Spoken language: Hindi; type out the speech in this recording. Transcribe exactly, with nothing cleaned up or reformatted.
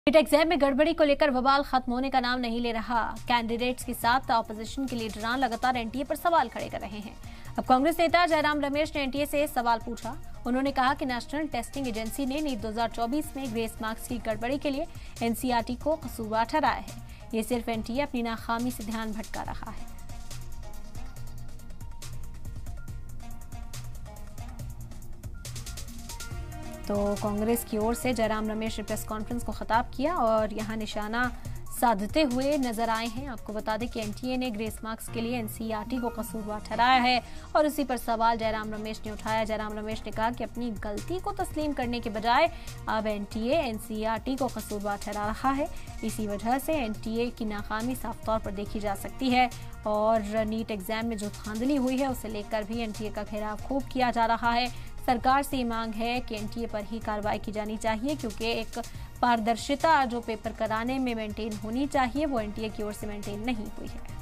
नीट एग्जाम में गड़बड़ी को लेकर बवाल खत्म होने का नाम नहीं ले रहा। कैंडिडेट्स के साथ ऑपोजिशन के लीडरान लगातार एनटीए पर सवाल खड़े कर रहे हैं। अब कांग्रेस नेता जयराम रमेश ने एनटीए से सवाल पूछा। उन्होंने कहा कि नेशनल टेस्टिंग एजेंसी ने नीट दो हज़ार चौबीस में ग्रेस मार्क्स की गड़बड़ी के लिए एनसीईआरटी को कसूरवार ठहराया है। ये सिर्फ एनटीए अपनी नाकामी से ध्यान भटका रहा है। तो कांग्रेस की ओर से जयराम रमेश ने प्रेस कॉन्फ्रेंस को खिताब किया और यहां निशाना साधते हुए नजर आए हैं। आपको बता दें कि एनटीए ने ग्रेस मार्क्स के लिए एनसीईआरटी को कसूरवार ठहराया है और इसी पर सवाल जयराम रमेश ने उठाया। जयराम रमेश ने कहा कि अपनी गलती को तस्लीम करने के बजाय अब एनटीए एनसीईआरटी को कसूरवार ठहरा रहा है। इसी वजह से एनटीए की नाकामी साफ तौर पर देखी जा सकती है और नीट एग्जाम में जो धांधली हुई है उसे लेकर भी एनटीए का घेराव खूब किया जा रहा है। सरकार से मांग है कि एनटीए पर ही कार्रवाई की जानी चाहिए, क्योंकि एक पारदर्शिता जो पेपर कराने में मेंटेन होनी चाहिए वो एनटीए की ओर से मेंटेन नहीं हुई है।